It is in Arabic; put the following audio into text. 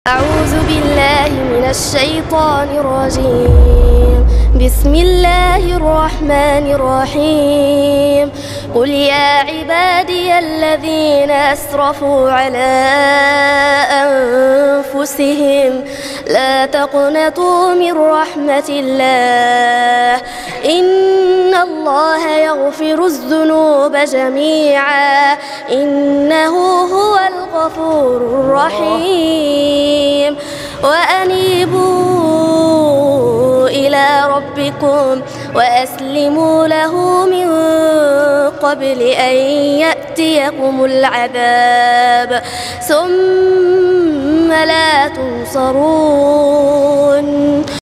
أعوذ بالله من الشيطان الرجيم. بسم الله الرحمن الرحيم. قل يا عبادي الذين أسرفوا على أنفسهم لا تقنطوا من رحمة الله إن الله يغفر الذنوب جميعا إنه هو الغفور الرحيم. وأنيبوا إلى ربكم وأسلموا له من قبل أن يأتيكم العذاب ثم لا تنصرون.